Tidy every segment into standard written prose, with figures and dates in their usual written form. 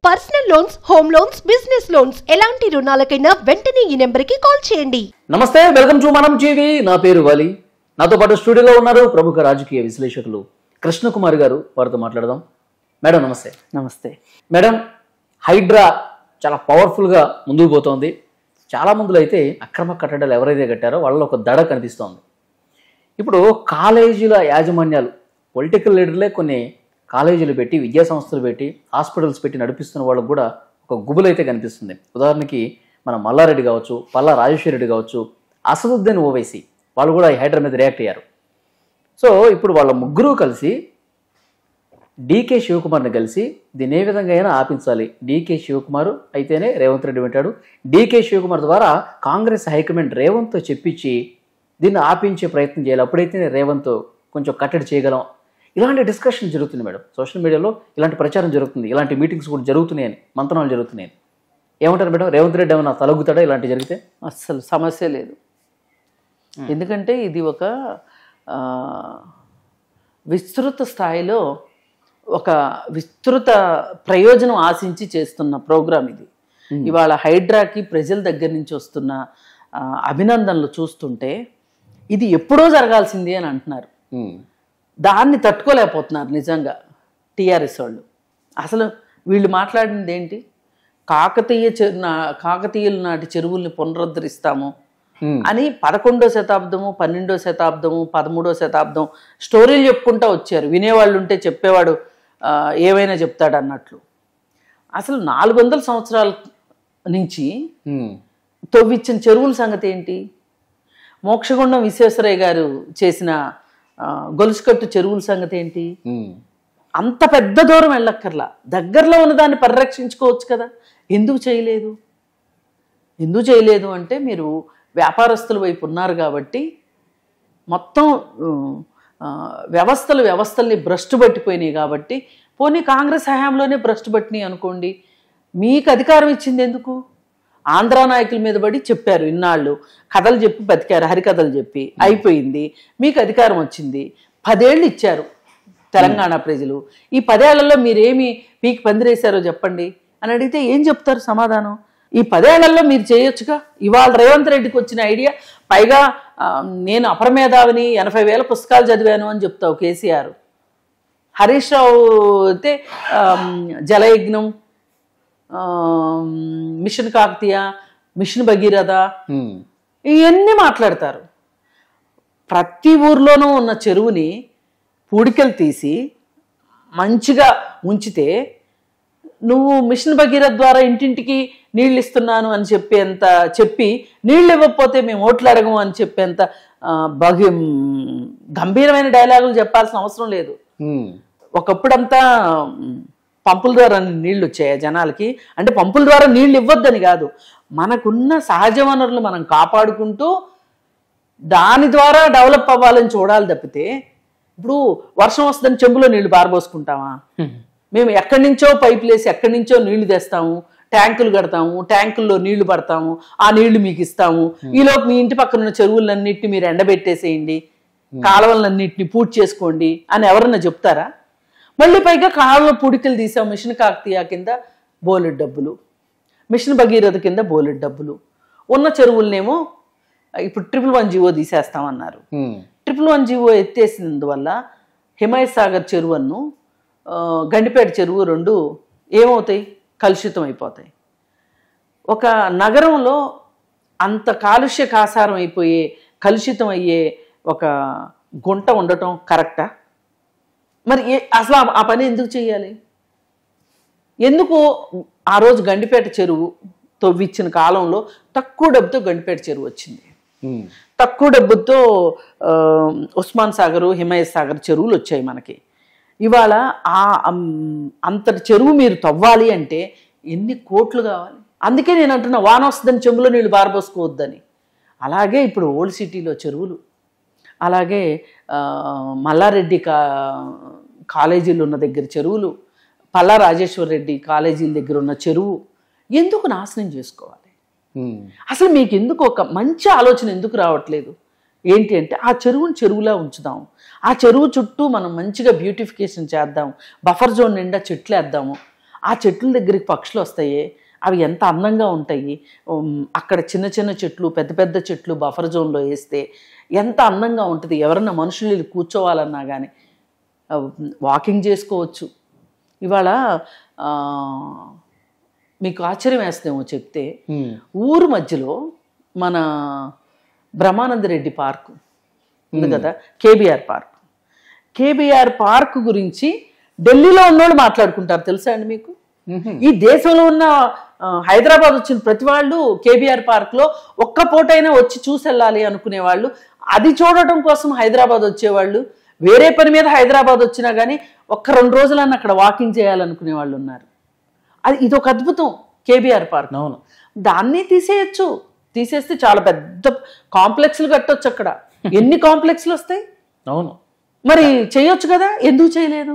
Personal loans, home loans, business loans ఎలాంటి రుణాలకైనా వెంటనే ఈ నెంబర్కి కాల్ చేయండి. నమస్తే, వెల్కమ్ టు మనం టీవీ. నా పేరు వలి. నాతో పాటు స్టూడియోలో ఉన్నారు ప్రముఖ రాజకీయ విశ్లేషకులు కృష్ణకుమార్ గారు. వారితో మాట్లాడదాం. మేడం నమస్తే. నమస్తే మేడం, హైడ్రా చాలా పవర్ఫుల్గా ముందుకు పోతోంది. చాలా మందిలో అయితే అక్రమ కట్టడాలు ఎవరైతే కట్టారో వాళ్ళలో ఒక దడ కనిపిస్తోంది. ఇప్పుడు కాలేజీల యాజమాన్యాలు, పొలిటికల్ లీడర్లే కొన్ని కాలేజీలు పెట్టి, విద్యా సంస్థలు పెట్టి, హాస్పిటల్స్ పెట్టి నడిపిస్తున్న వాళ్ళకు కూడా ఒక గుబులైతే కనిపిస్తుంది. ఉదాహరణకి మన మల్లారెడ్డి కావచ్చు, పల్లా రాజేశ్వర రెడ్డి కావచ్చు, అసదుద్దీన్ ఓవైసీ వాళ్ళు కూడా ఈ హైడ్రా మీద రియాక్ట్ అయ్యారు. సో ఇప్పుడు వాళ్ళ ముగ్గురు కలిసి డీకే శివకుమార్ని కలిసి దీన్ని ఏ విధంగా అయినా ఆపించాలి, డీకే శివకుమార్ అయితేనే రేవంత్ రెడ్డి వింటాడు, డీకే శివకుమార్ ద్వారా కాంగ్రెస్ హైకమాండ్ రేవంత్తో చెప్పించి దీన్ని ఆపించే ప్రయత్నం చేయాలి, అప్పుడైతేనే రేవంత్ కొంచెం కట్టడి చేయగలం. ఇలాంటి డిస్కషన్ జరుగుతుంది మేడం. సోషల్ మీడియాలో ఇలాంటి ప్రచారం జరుగుతుంది, ఇలాంటి మీటింగ్స్ కూడా జరుగుతున్నాయని, మంతనాలు జరుగుతున్నాయని. ఏమంటారు మేడం? రేవంత్ రెడ్డి ఏమైనా తలొగ్గుతాడా ఇలాంటి జరిగితే? అస్సలు సమస్య లేదు. ఎందుకంటే ఇది ఒక విస్తృత స్థాయిలో ఒక విస్తృత ప్రయోజనం ఆశించి చేస్తున్న ప్రోగ్రాం ఇది. ఇవాళ హైడ్రాకి ప్రజల దగ్గర నుంచి వస్తున్న అభినందనలు చూస్తుంటే ఇది ఎప్పుడో జరగాల్సింది అని అంటున్నారు. దాన్ని తట్టుకోలేకపోతున్నారు నిజంగా టీఆర్ఎస్ వాళ్ళు. అసలు వీళ్ళు మాట్లాడింది ఏంటి? కాకతీయుల నాటి చెరువుల్ని పునరుద్ధరిస్తాము అని 11వ శతాబ్దము, 12వ శతాబ్దము, 13వ శతాబ్దం స్టోరీలు చెప్పుకుంటూ వచ్చారు. వినేవాళ్ళు ఉంటే చెప్పేవాడు ఏమైనా చెప్తాడు అన్నట్లు. అసలు 400 సంవత్సరాల నుంచి తవ్విచ్చిన చెరువుల సంగతి ఏంటి? మోక్షగుండం విశ్వేశ్వరయ్య గారు చేసిన గొలుసుకట్టు చెరువుల సంగతి ఏంటి? అంత పెద్ద దూరం వెళ్ళక్కర్లా, దగ్గరలో ఉన్నదాన్ని పరిరక్షించుకోవచ్చు కదా. ఎందుకు చేయలేదు? ఎందుకు చేయలేదు అంటే మీరు వ్యాపారస్తుల వైపు ఉన్నారు కాబట్టి మొత్తం వ్యవస్థల్ని భ్రష్టు పట్టిపోయినాయి కాబట్టి, పోనీ కాంగ్రెస్ హయాంలోనే భ్రష్టు పట్టినాయి అనుకోండి, మీకు అధికారం ఇచ్చింది ఎందుకు? ఆంధ్రా నాయకుల మీద పడి చెప్పారు, ఇన్నాళ్ళు కథలు చెప్పి బతికారు, హరికథలు చెప్పి అయిపోయింది, మీకు అధికారం వచ్చింది, 10 ఏళ్ళు ఇచ్చారు తెలంగాణ ప్రజలు. ఈ 10 ఏళ్లలో మీరేమి పీకి పందిరేశారో చెప్పండి అని అడిగితే ఏం చెప్తారు సమాధానం? ఈ 10 ఏళ్లలో మీరు చేయొచ్చుగా. ఇవాళ రేవంత్ రెడ్డికి వచ్చిన ఐడియా, పైగా నేను అపరమేధావిని, 80,000 పుస్తకాలు చదివాను అని చెప్తావు కేసీఆర్. హరీష్ రావు అయితే జలయజ్ఞం, మిషన్ కాకతీయ, మిషన్ భగీరథ ఇవన్నీ మాట్లాడతారు. ప్రతి ఊర్లోనూ ఉన్న చెరువుని పూడికలు తీసి మంచిగా ఉంచితే నువ్వు మిషన్ భగీరథ ద్వారా ఇంటింటికి నీళ్ళు ఇస్తున్నాను అని చెప్పి నీళ్ళు ఇవ్వకపోతే మేము ఓట్లు అడగము అని చెప్పేంత గంభీరమైన డైలాగులు చెప్పాల్సిన అవసరం లేదు. ఒకప్పుడంతా పంపుల ద్వారా నీళ్ళు వచ్చాయి జనాలకి. అంటే పంపుల ద్వారా నీళ్ళు ఇవ్వద్దని కాదు, మనకున్న సహజ వనరులు మనం కాపాడుకుంటూ దాని ద్వారా డెవలప్ అవ్వాలని చూడాలి తప్పితే, ఇప్పుడు వర్షం వస్తుందని చెంబులో నీళ్లు పారబోసుకుంటామా? మేము ఎక్కడి నుంచో పైపులు వేసి ఎక్కడి నుంచో నీళ్లు తెస్తాము, ట్యాంకులు కడతాము, ట్యాంకుల్లో నీళ్లు పడతాము, ఆ నీళ్లు మీకు ఇస్తాము. ఈలోపు మీ ఇంటి పక్కన ఉన్న చెరువులన్నింటినీ మీరు ఎండబెట్టేసేయండి, కాలువలన్నింటినీ పూర్తి చేసుకోండి అని ఎవరన్నా చెప్తారా? మళ్ళీ పైగా కాలువ పూడికలు తీసాం, మిషన్ కాకతీయ కింద బోలెడ్ డబ్బులు, మిషన్ భగీరథ కింద బోలెడ్ డబ్బులు. ఉన్న చెరువులనేమో ఇప్పుడు 111 జీవో తీసేస్తామన్నారు. 111 జీవో ఎత్తేసినందువల్ల హిమాయత్ సాగర్ చెరువును, గండిపేట చెరువు 2 ఏమవుతాయి? కలుషితం అయిపోతాయి. ఒక నగరంలో అంత కాలుష్య కాసారం అయిపోయే, కలుషితం అయ్యే ఒక గుంట ఉండటం కరెక్టా? మరి అసలు ఆ పని ఎందుకు చేయాలి? ఎందుకు ఆ రోజు గండిపేట చెరువు తవ్విచ్చిన కాలంలో తక్కువ డబ్బుతో గండిపేట చెరువు వచ్చింది, తక్కువ డబ్బుతో ఉస్మాన్ సాగరు, హిమాయత్ సాగర్ చెరువులు వచ్చాయి మనకి. ఇవాళ అంతటి చెరువు మీరు తవ్వాలి అంటే ఎన్ని కోట్లు కావాలి? అందుకే నేను అంటున్నా, వాన వస్తుందని చెంబులో నీళ్ళు బారబోసుకోవద్దని. అలాగే ఇప్పుడు ఓల్డ్ సిటీలో చెరువులు, అలాగే మల్లారెడ్డి కాలేజీలు ఉన్న దగ్గర చెరువులు, పల్లా రాజేశ్వర రెడ్డి కాలేజీల దగ్గర ఉన్న చెరువు ఎందుకు నాశనం చేసుకోవాలి? అసలు మీకు ఎందుకు ఒక మంచి ఆలోచన ఎందుకు రావట్లేదు? ఏంటి అంటే ఆ చెరువుని చెరువులా ఉంచుదాం, ఆ చెరువు చుట్టూ మనం మంచిగా బ్యూటిఫికేషన్ చేద్దాం, బఫర్ జోన్ నిండా చెట్లు వేద్దాము, ఆ చెట్ల దగ్గరికి పక్షులు వస్తాయి, అవి ఎంత అందంగా ఉంటాయి. అక్కడ చిన్న చిన్న చెట్లు, పెద్ద పెద్ద చెట్లు బఫర్ జోన్లో వేస్తే ఎంత అందంగా ఉంటుంది. ఎవరన్నా మనుషులు కూర్చోవాలన్నా కానీ వాకింగ్ చేసుకోవచ్చు. ఇవాళ మీకు ఆశ్చర్యం వేస్తేమో చెప్తే, ఊరు మధ్యలో మన బ్రహ్మానంద రెడ్డి పార్కు ఉంది కదా, కేబీఆర్ పార్క్ గురించి ఢిల్లీలో ఉన్నోళ్ళు మాట్లాడుకుంటారు తెలుసా అండి మీకు? ఈ దేశంలో ఉన్న హైదరాబాద్ వచ్చిన ప్రతి వాళ్ళు కేబీఆర్ పార్క్లో ఒక్క పూటైనా వచ్చి చూసి వెళ్ళాలి అనుకునేవాళ్ళు. అది చూడటం కోసం హైదరాబాద్ వచ్చేవాళ్ళు. వేరే పని మీద హైదరాబాద్ వచ్చినా కానీ ఒక్క 2 రోజులన్నా అక్కడ వాకింగ్ చేయాలనుకునే వాళ్ళు ఉన్నారు. ఇది ఒక అద్భుతం కేబీఆర్ పార్క్. అవును, దాన్ని తీసేయచ్చు. తీసేస్తే చాలా పెద్ద కాంప్లెక్స్లు కట్టొచ్చు అక్కడ. ఎన్ని కాంప్లెక్స్లు వస్తాయి? అవును, మరి చేయొచ్చు కదా, ఎందుకు చేయలేదు?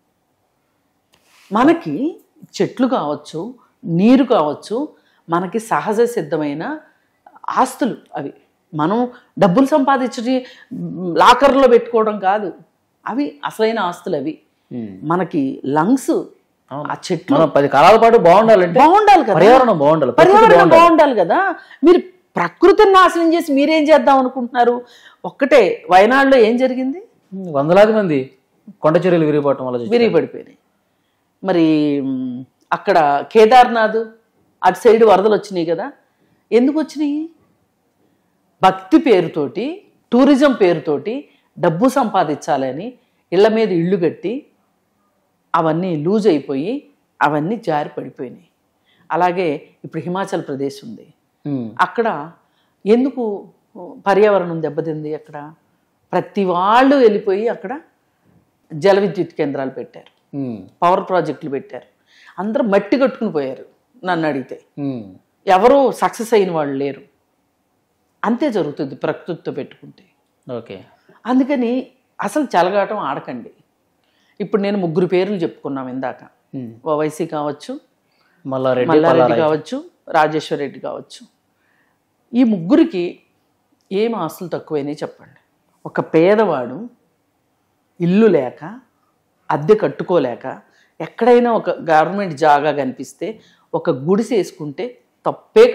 మనకి చెట్లు కావచ్చు, నీరు కావచ్చు, మనకి సహజ సిద్ధమైన ఆస్తులు అవి. మనం డబ్బులు సంపాదించి లాకర్లో పెట్టుకోవడం కాదు, అవి అసలైన ఆస్తులు. అవి మనకి లంగ్స్. ఆ చెట్లు 10 కాలాల పాటు బాగుండాలంటే కదా, పర్యావరణం బాగుండాలి కదా. మీరు ప్రకృతిని నాశనం చేసి మీరేం చేద్దాం అనుకుంటున్నారు? ఒక్కటే వయనాడులో ఏం జరిగింది? వందలాది మంది కొండ చర్యలు విరిగిపడిపోయినాయి. మరి అక్కడ కేదార్నాథ్ అటు సైడ్ వరదలు వచ్చినాయి కదా. ఎందుకు వచ్చినాయి? భక్తి పేరుతోటి, టూరిజం పేరుతోటి డబ్బు సంపాదించాలని ఇళ్ల మీద ఇళ్ళు కట్టి అవన్నీ లూజ్ అయిపోయి అవన్నీ జారి పడిపోయినాయి. అలాగే ఇప్పుడు హిమాచల్ ప్రదేశ్ ఉంది, అక్కడ ఎందుకు పర్యావరణం దెబ్బతింది? అక్కడ ప్రతి వాళ్ళు వెళ్ళిపోయి అక్కడ జల విద్యుత్ కేంద్రాలు పెట్టారు, పవర్ ప్రాజెక్టులు పెట్టారు. అందరూ మట్టి కట్టుకుని పోయారు. నన్ను అడిగితే ఎవరు సక్సెస్ అయిన వాళ్ళు లేరు. అంతే జరుగుతుంది ప్రకృతితో పెట్టుకుంటే. ఓకే, అందుకని అసలు చెలగాటం ఆడకండి. ఇప్పుడు నేను 3 పేర్లు చెప్పుకున్నాం ఇందాక. ఓవైసీ కావచ్చు, మల్లారెడ్డి కావచ్చు, రాజేశ్వర్ రెడ్డి కావచ్చు. ఈ 3కి ఏం ఆస్తులు తక్కువైనాయి చెప్పండి. ఒక పేదవాడు ఇల్లు లేక, అద్దె కట్టుకోలేక, ఎక్కడైనా ఒక గవర్నమెంట్ జాగా కనిపిస్తే ఒక గుడిసె వేసుకుంటే తప్పే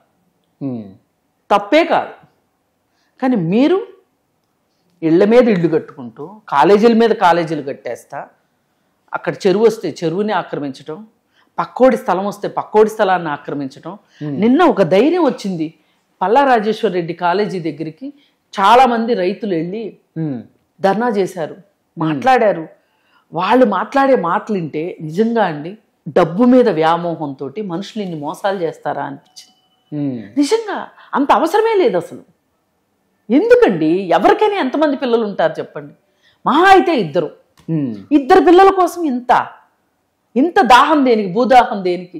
కాదు. కానీ మీరు ఇళ్ల మీద ఇళ్ళు కట్టుకుంటూ, కాలేజీల మీద కాలేజీలు కట్టేస్తా, అక్కడ చెరువు వస్తే చెరువుని ఆక్రమించడం, పక్కోడి స్థలం వస్తే పక్కోడి స్థలాన్ని ఆక్రమించడం. నిన్న ఒక ధైర్యం వచ్చింది. పల్లా రాజేశ్వర్ రెడ్డి కాలేజీ దగ్గరికి చాలామంది రైతులు వెళ్ళి ధర్నా చేశారు, మాట్లాడారు. వాళ్ళు మాట్లాడే మాటలు వింటే నిజంగా అండి, డబ్బు మీద వ్యామోహంతో మనుషులు ఇన్ని మోసాలు చేస్తారా అనిపించింది. నిజంగా అంత అవసరమే లేదు అసలు. ఎందుకండి? ఎవరికైనా ఎంతమంది పిల్లలు ఉంటారు చెప్పండి? మహా అయితే 2 పిల్లల కోసం ఇంత దాహం దేనికి? భూదాహం దేనికి?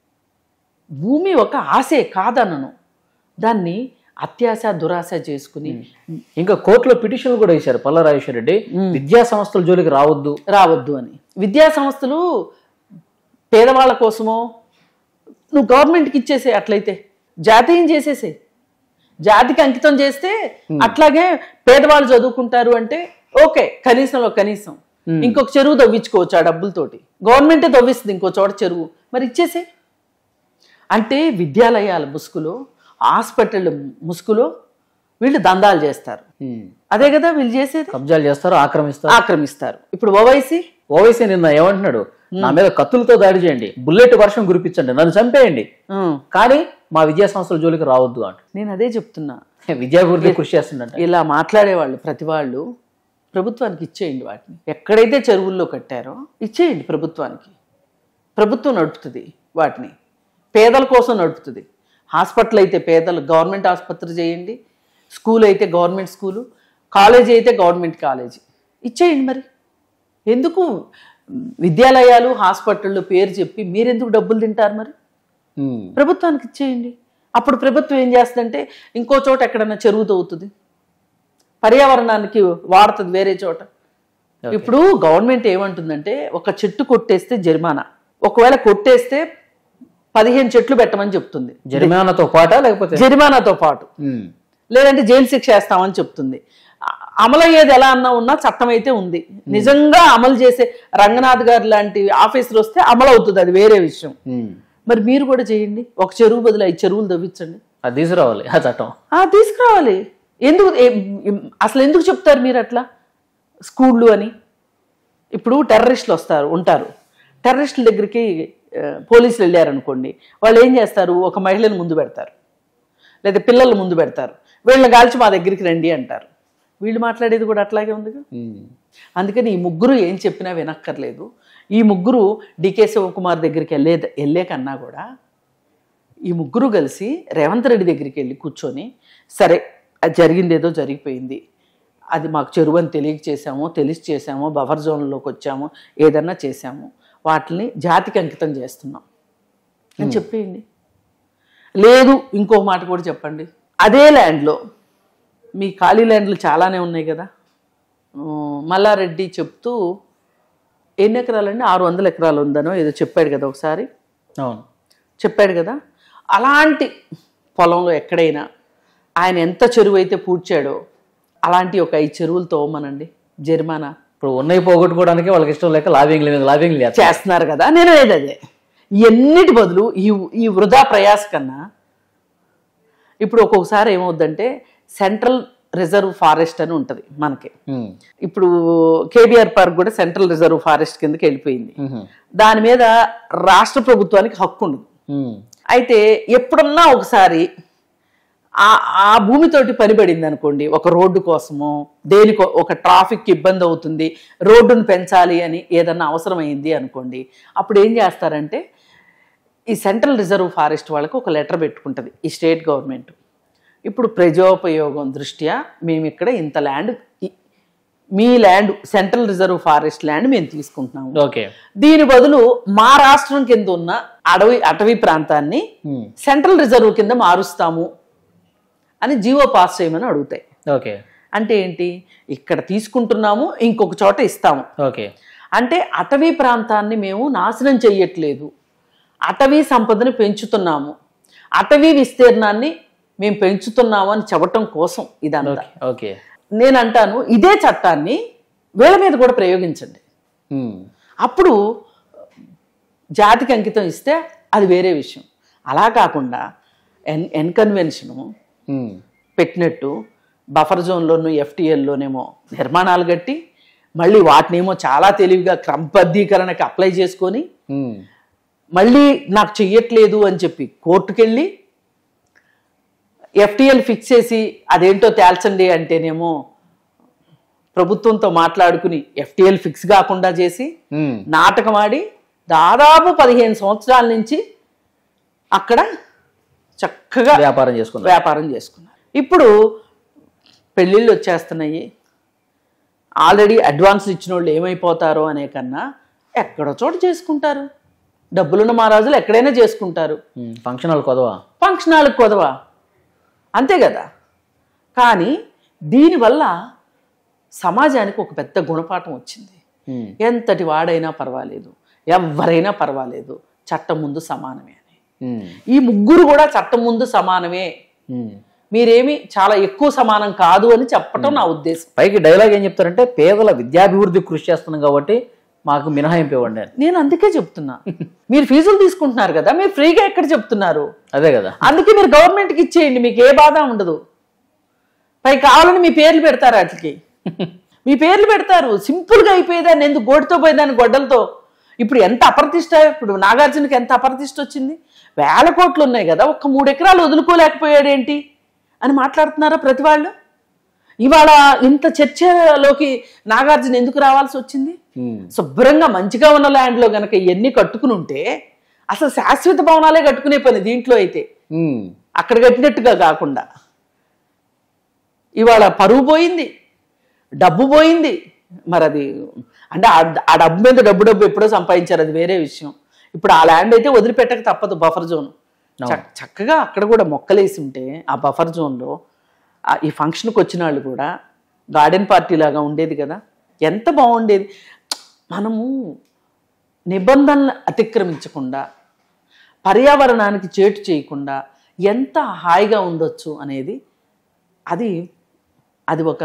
భూమి ఒక ఆశే కాదనను, దాన్ని అత్యాశ దురాశ చేసుకుని ఇంకా కోర్టులో పిటిషన్లు కూడా వేశారు పల్లా రాజేశ్వర్ రెడ్డి, విద్యా సంస్థల జోలికి రావద్దు అని. విద్యా సంస్థలు పేదవాళ్ళ కోసమో నువ్వు గవర్నమెంట్కి ఇచ్చేసే, అట్లయితే జాతీయం చేసేసే, జాతికి అంకితం చేస్తే అట్లాగే పేదవాళ్ళు చదువుకుంటారు అంటే ఓకే, కనీసం ఇంకొక చెరువు తవ్వించుకోవచ్చు ఆ డబ్బులతోటి. గవర్నమెంటే తవ్విస్తుంది ఇంకో చోట చెరువు, మరి ఇచ్చేసే. అంటే విద్యాలయాల ముసుగులో, హాస్పిటల్ ముసుగులో వీళ్ళు దందాలు చేస్తారు. అదే కదా వీళ్ళు చేసేది, కబ్జాలు చేస్తారు, ఆక్రమిస్తారు. ఇప్పుడు ఓవైసీ నిన్న ఏమంటున్నాడు? నా మీద కత్తులతో దాడి చేయండి, బుల్లెట్ వర్షం కురిపించండి, నన్ను చంపేయండి, కానీ మా విద్యా సంస్థల జోలికి రావద్దు అంట. నేను అదే చెప్తున్నా, విద్యాభివృద్ధి కృషి చేస్తుందంట. ఇలా మాట్లాడేవాళ్ళు ప్రతి వాళ్ళు ప్రభుత్వానికి ఇచ్చేయండి. వాటిని ఎక్కడైతే చెరువుల్లో కట్టారో ఇచ్చేయండి ప్రభుత్వానికి. ప్రభుత్వం నడుపుతుంది వాటిని, పేదల కోసం నడుపుతుంది. హాస్పిటల్ అయితే పేదలు గవర్నమెంట్ ఆసుపత్రి చేయండి, స్కూల్ అయితే గవర్నమెంట్ స్కూలు, కాలేజీ అయితే గవర్నమెంట్ కాలేజీ ఇచ్చేయండి. మరి ఎందుకు విద్యాలయాలు హాస్పిటళ్ళు పేరు చెప్పి మీరెందుకు డబ్బులు తింటారు? మరి ప్రభుత్వానికి ఇచ్చేయండి. అప్పుడు ప్రభుత్వం ఏం చేస్తుందంటే ఇంకో చోట ఎక్కడన్నా చెరువు తవ్వుతుంది, పర్యావరణానికి వాడుతుంది వేరే చోట. ఇప్పుడు గవర్నమెంట్ ఏమంటుందంటే ఒక చెట్టు కొట్టేస్తే జరిమానా, ఒకవేళ కొట్టేస్తే 15 చెట్లు పెట్టమని చెప్తుంది. జరిమానాతో పాటు లేదంటే జైలు శిక్ష వేస్తామని చెప్తుంది. అమలయ్యేది ఎలా అన్నా ఉన్నా చట్టం అయితే ఉంది. నిజంగా అమలు చేసే రంగనాథ్ గారు లాంటి ఆఫీసర్ వస్తే అమలు అవుతుంది, అది వేరే విషయం. మరి మీరు కూడా చేయండి, ఒక చెరువు బదులు 5 చెరువులు తవ్వించండి. అది తీసుకురావాలి ఆ చట్టం, తీసుకురావాలి. ఎందుకు అసలు ఎందుకు చెప్తారు మీరు అట్లా స్కూళ్ళు అని? ఇప్పుడు టెర్రరిస్టులు ఉంటారు. టెర్రరిస్టుల దగ్గరికి పోలీసులు వెళ్ళారనుకోండి, వాళ్ళు ఏం చేస్తారు, ఒక మహిళను ముందు పెడతారు, లేదా పిల్లలు ముందు పెడతారు, వీళ్ళని కాల్చి మా దగ్గరికి రండి అంటారు. వీళ్ళు మాట్లాడేది కూడా అట్లాగే ఉందిగా. అందుకని ఈ ముగ్గురు ఏం చెప్పినా వినక్కర్లేదు. ఈ ముగ్గురు డికే శివకుమార్ దగ్గరికి వెళ్ళే కన్నా కూడా ఈ ముగ్గురు కలిసి రేవంత్ రెడ్డి దగ్గరికి వెళ్ళి కూర్చొని, సరే అది జరిగింది ఏదో జరిగిపోయింది, అది మాకు చెరువు అని తెలిసి చేసామో బఫర్ జోన్లోకి వచ్చాము, ఏదన్నా చేసాము, వాటిని జాతికి అంకితం చేస్తున్నాం అని చెప్పేయండి. లేదు ఇంకో మాట కూడా చెప్పండి, అదే ల్యాండ్లో మీ ఖాళీ ల్యాండ్లు చాలానే ఉన్నాయి కదా. మల్లారెడ్డి చెప్తూ ఎన్ని ఎకరాలండి, 600 ఎకరాలు ఉందనో ఏదో చెప్పాడు కదా ఒకసారి. అవును చెప్పాడు కదా. అలాంటి పొలంలో ఎక్కడైనా ఆయన ఎంత చెరువు అయితే పూడ్చాడో అలాంటి ఒక 5 చెరువులు తోమనండి, జరిమానా. ఇప్పుడు ఉన్నాయి పోగొట్టుకోవడానికి వాళ్ళకి ఇష్టం లేక లాబింగ్ చేస్తున్నారు కదా. నేను అదే ఎన్నిటి బదులు ఈ వృధా ప్రయాస కన్నా ఇప్పుడు ఒక్కొక్కసారి ఏమవుద్దంటే సెంట్రల్ రిజర్వ్ ఫారెస్ట్ అని ఉంటుంది మనకి. ఇప్పుడు కేబీఆర్ పార్క్ కూడా సెంట్రల్ రిజర్వ్ ఫారెస్ట్ కిందకి వెళ్ళిపోయింది. దాని మీద రాష్ట్ర ప్రభుత్వానికి హక్కు ఉండదు. అయితే ఎప్పుడన్నా ఒకసారి ఆ భూమితోటి పనిపడింది అనుకోండి, ఒక రోడ్డు కోసమో దేనికో, ఒక ట్రాఫిక్ ఇబ్బంది అవుతుంది, రోడ్డును పెంచాలి అని ఏదన్నా అవసరమైంది అనుకోండి, అప్పుడు ఏం చేస్తారంటే ఈ సెంట్రల్ రిజర్వ్ ఫారెస్ట్ వాళ్ళకు ఒక లెటర్ పెట్టుకుంటుంది ఈ స్టేట్ గవర్నమెంట్. ఇప్పుడు ప్రజోపయోగం దృష్ట్యా మేము ఇక్కడ ఇంత ల్యాండ్, మీ land central reserve forest land మేము తీసుకుంటున్నాము, దీని బదులు మా రాష్ట్రం కింద ఉన్న అటవీ ప్రాంతాన్ని సెంట్రల్ రిజర్వ్ కింద మారుస్తాము అని జీవో పాస్ చేయమని అడుగుతాయి. అంటే ఏంటి, ఇక్కడ తీసుకుంటున్నాము ఇంకొక చోట ఇస్తాము. అంటే అటవీ ప్రాంతాన్ని మేము నాశనం చెయ్యట్లేదు, అటవీ సంపదని పెంచుతున్నాము, అటవీ విస్తీర్ణాన్ని మేము పెంచుతున్నాము అని చెప్పటం కోసం ఇదంతా. నేను అంటాను ఇదే చట్టాన్ని వీళ్ళ మీద కూడా ప్రయోగించండి, అప్పుడు జాతికి అంకితం ఇస్తే అది వేరే విషయం. అలా కాకుండా ఎన్కన్వెన్షను పెట్టినట్టు బఫర్ జోన్లోనూ ఎఫ్టీఎల్లోనేమో నిర్మాణాలు కట్టి మళ్ళీ వాటినేమో చాలా తెలివిగా క్రమబద్ధీకరణకి అప్లై చేసుకొని మళ్ళీ నాకు చెయ్యట్లేదు అని చెప్పి కోర్టుకెళ్ళి ఎఫ్టీఎల్ ఫిక్స్ చేసి అదేంటో తేల్చండి అంటేనేమో ప్రభుత్వంతో మాట్లాడుకుని ఎఫ్టీఎల్ ఫిక్స్ కాకుండా చేసి నాటకం ఆడి దాదాపు 15 సంవత్సరాల నుంచి అక్కడ చక్కగా వ్యాపారం చేసుకున్నారు. ఇప్పుడు పెళ్ళిళ్ళు వచ్చేస్తున్నాయి, ఆల్రెడీ అడ్వాన్స్ ఇచ్చిన వాళ్ళు ఏమైపోతారో అనే కన్నా ఎక్కడో చోట చేసుకుంటారు. డబ్బులున్న మహారాజులు ఎక్కడైనా చేసుకుంటారు. ఫంక్షనాలకు కొదవా అంతే కదా. కానీ దీనివల్ల సమాజానికి ఒక పెద్ద గుణపాఠం వచ్చింది. ఎంతటి వాడైనా పర్వాలేదు, ఎవరైనా పర్వాలేదు, చట్టం ముందు సమానమే అని. ఈ ముగ్గురు కూడా చట్టం ముందు సమానమే, మీరేమి చాలా ఎక్కువ సమానం కాదు అని చెప్పటం నా ఉద్దేశం. పైకి డైలాగ్ ఏం చెప్తారంటే పేదల విద్యాభివృద్ధి కృషి చేస్తున్నాం కాబట్టి మాకు మినహాయింపు ఇవ్వండి. నేను అందుకే చెప్తున్నా, మీరు ఫీజులు తీసుకుంటున్నారు కదా, మీరు ఫ్రీగా ఎక్కడ చెప్తున్నారు? అదే కదా, అందుకే మీరు గవర్నమెంట్కి ఇచ్చేయండి, మీకు ఏ బాధ ఉండదు. పై కావాలని మీ పేర్లు పెడతారు, వాటికి మీ పేర్లు పెడతారు. సింపుల్గా అయిపోయేదాన్ని ఎందుకు గోటితో పోయేదాన్ని గొడ్డలతో. ఇప్పుడు ఎంత అప్రతిష్ట, ఇప్పుడు నాగార్జునకి ఎంత అప్రతిష్ట వచ్చింది, 1000 కోట్లు ఉన్నాయి కదా, ఒక్క 3 ఎకరాలు వదులుకోలేకపోయాడేంటి అని మాట్లాడుతున్నారా ప్రతి వాళ్ళు. ఇవాళ ఇంత చర్చలోకి నాగార్జున ఎందుకు రావాల్సి వచ్చింది? శుభ్రంగా మంచిగా ఉన్న ల్యాండ్లో గనక ఇవన్నీ కట్టుకుని ఉంటే అసలు శాశ్వత భవనాలే కట్టుకునే పని దీంట్లో అయితే, అక్కడ కట్టినట్టుగా కాకుండా. ఇవాళ పరువు పోయింది, డబ్బు పోయింది. మరి అది అంటే ఆ డబ్బు మీద డబ్బు ఎప్పుడో సంపాదించారు, అది వేరే విషయం. ఇప్పుడు ఆ ల్యాండ్ అయితే వదిలిపెట్టక తప్పదు. బఫర్ జోన్ చక్కగా అక్కడ కూడా మొక్కలేసి ఉంటే ఆ బఫర్ జోన్లో ఈ ఫంక్షన్కి వచ్చిన వాళ్ళు కూడా గార్డెన్ పార్టీ లాగా ఉండేది కదా, ఎంత బాగుండేది. మనము నిబంధనలు అతిక్రమించకుండా, పర్యావరణానికి చేటు చేయకుండా ఎంత హాయిగా ఉండొచ్చు అనేది అది ఒక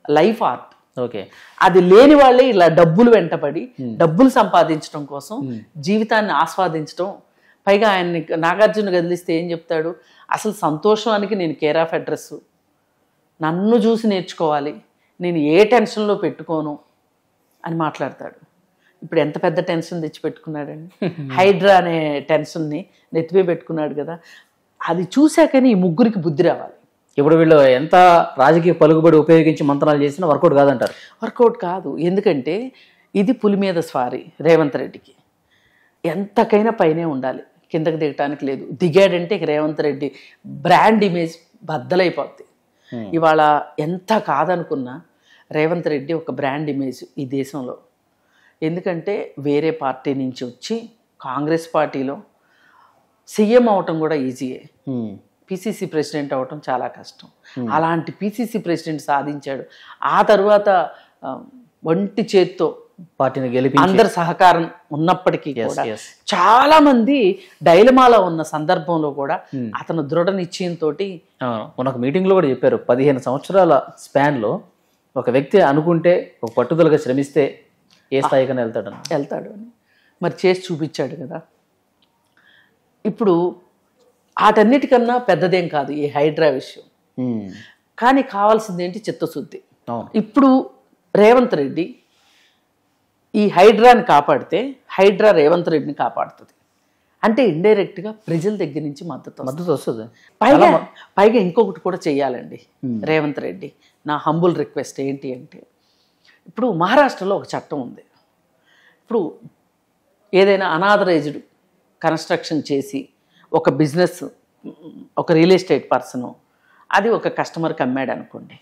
లైఫ్ ఆర్ట్. ఓకే. అది లేని వాళ్ళే ఇలా డబ్బులు వెంటపడి డబ్బులు సంపాదించడం కోసం జీవితాన్ని ఆస్వాదించడం. పైగా ఆయన్ని నాగార్జున కదిలిస్తే ఏం చెప్తాడు, అసలు సంతోషానికి నేను కేర్ ఆఫ్ అడ్రస్, నన్ను చూసి నేర్చుకోవాలి, నేను ఏ టెన్షన్లో పెట్టుకోను అని మాట్లాడతాడు. ఇప్పుడు ఎంత పెద్ద టెన్షన్ తెచ్చి పెట్టుకున్నాడండి. హైడ్రా అనే టెన్షన్ని నెత్తిపై పెట్టుకున్నాడు కదా. అది చూశాకని ఈ ముగ్గురికి బుద్ధి రావాలి. ఇప్పుడు వీళ్ళు ఎంత రాజకీయ పలుకుబడి ఉపయోగించి మంత్రాలు చేసినా వర్కౌట్ కాదంటారు. వర్కౌట్ కాదు. ఎందుకంటే ఇది పులి మీద స్వారీ. రేవంత్ రెడ్డికి ఎంతకైనా పైనే ఉండాలి, కిందకి దిగటానికి లేదు. దిగాడంటే ఇక రేవంత్ రెడ్డి బ్రాండ్ ఇమేజ్ బద్దలైపోద్ది. ఇవాళ ఎంత కాదనుకున్నా రేవంత్ రెడ్డి ఒక బ్రాండ్ ఇమేజ్ ఈ దేశంలో. ఎందుకంటే వేరే పార్టీ నుంచి వచ్చి కాంగ్రెస్ పార్టీలో సీఎం అవటం కూడా ఈజీయే, పిసిసి ప్రెసిడెంట్ అవటం చాలా కష్టం. అలాంటి పిసిసి ప్రెసిడెంట్ సాధించాడు. ఆ తర్వాత ఒంటి చేత్తో పార్టీని గెలిపి అందరి సహకారం ఉన్నప్పటికీ కూడా చాలా మంది డైలమాలో ఉన్న సందర్భంలో కూడా అతను దృఢ నిశ్చయంతో మనకు మీటింగ్లో కూడా చెప్పారు, 15 సంవత్సరాల స్పాన్లో ఒక వ్యక్తి అనుకుంటే ఒక పట్టుదలగా శ్రమిస్తే ఏ స్థాయికైనా వెళ్తాడు అని మరి చేసి చూపించాడు కదా. ఇప్పుడు వాటన్నిటికన్నా పెద్దదేం కాదు ఈ హైడ్రా విషయం. కానీ కావాల్సింది ఏంటి, చిత్తశుద్ధి. ఇప్పుడు రేవంత్ రెడ్డి ఈ హైడ్రాని కాపాడితే హైడ్రా రేవంత్ రెడ్డిని కాపాడుతుంది. అంటే ఇండైరెక్ట్గా ప్రజల దగ్గర నుంచి మద్దతు వస్తుంది. పైగా ఇంకొకటి కూడా చెయ్యాలండి రేవంత్ రెడ్డి. నా హంబుల్ రిక్వెస్ట్ ఏంటి అంటే, ఇప్పుడు మహారాష్ట్రలో ఒక చట్టం ఉంది. ఇప్పుడు ఏదైనా అనాథరైజ్డ్ కన్స్ట్రక్షన్ చేసి ఒక బిజినెస్, ఒక రియల్ ఎస్టేట్ పర్సను అది ఒక కస్టమర్కి అమ్మాడు అనుకోండి,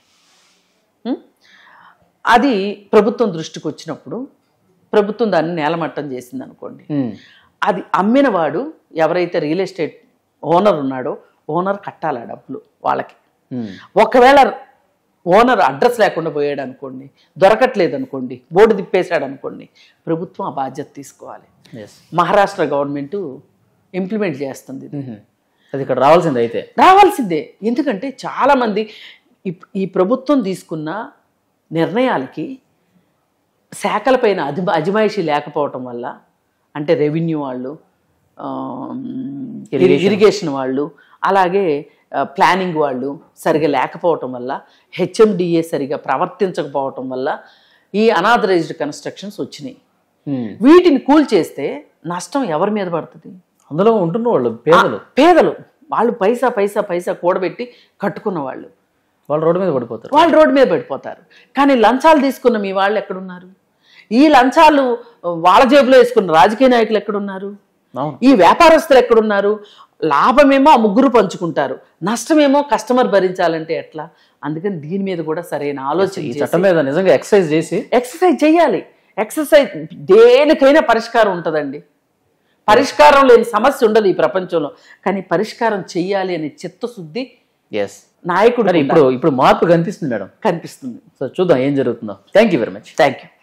అది ప్రభుత్వం దృష్టికి వచ్చినప్పుడు ప్రభుత్వం దాన్ని నేలమట్టం చేసింది అనుకోండి, అది అమ్మిన వాడు ఎవరైతే రియల్ ఎస్టేట్ ఓనర్ ఉన్నాడో ఓనర్ కట్టాలి డబ్బులు వాళ్ళకి. ఒకవేళ ఓనర్ అడ్రస్ లేకుండా పోయాడు అనుకోండి, దొరకట్లేదు అనుకోండి, బోర్డు తిప్పేశాడు అనుకోండి, ప్రభుత్వం ఆ బాధ్యత తీసుకోవాలి. మహారాష్ట్ర గవర్నమెంట్ ఇంప్లిమెంట్ చేస్తుంది. అది ఇక్కడ రావాల్సిందే. ఎందుకంటే చాలామంది ఈ ప్రభుత్వం తీసుకున్న నిర్ణయాలకి శాఖలపైన అజమాయిషీ లేకపోవటం వల్ల, అంటే రెవెన్యూ వాళ్ళు, ఇరిగేషన్ వాళ్ళు, అలాగే ప్లానింగ్ వాళ్ళు సరిగా లేకపోవటం వల్ల, హెచ్ఎండిఏ సరిగా ప్రవర్తించకపోవటం వల్ల ఈ అనాథరైజ్డ్ కన్స్ట్రక్షన్స్ వచ్చినాయి. వీటిని కూల్చేస్తే నష్టం ఎవరి మీద పడుతుంది? అందులో ఉంటున్న వాళ్ళు పేదలు. వాళ్ళు పైసా పైసా పైసా కూడబెట్టి కట్టుకున్న వాళ్ళు రోడ్డు మీద పడిపోతారు. కానీ లంచాలు తీసుకున్న మీ వాళ్ళు ఎక్కడున్నారు? ఈ లంచాలు వాళ్ళ జేబులో వేసుకున్న రాజకీయ నాయకులు ఎక్కడున్నారు? ఈ వ్యాపారస్తులు ఎక్కడున్నారు? లాభమేమో ఆ ముగ్గురు పంచుకుంటారు, నష్టమేమో కస్టమర్ భరించాలంటే ఎట్లా? అందుకని దీని మీద కూడా సరైన ఆలోచన ఎక్సర్సైజ్ చేయాలి. ఎక్సర్సైజ్ దేనికైనా పరిష్కారం ఉంటుందండి. పరిష్కారం లేని సమస్య ఉండదు ఈ ప్రపంచంలో. కానీ పరిష్కారం చెయ్యాలి అనే చిత్తశుద్ధి నాయకుడు. ఇప్పుడు మార్పు కనిపిస్తుంది మేడం, కనిపిస్తుంది. సో చూద్దాం ఏం జరుగుతుందో. Thank you very much. Thank you.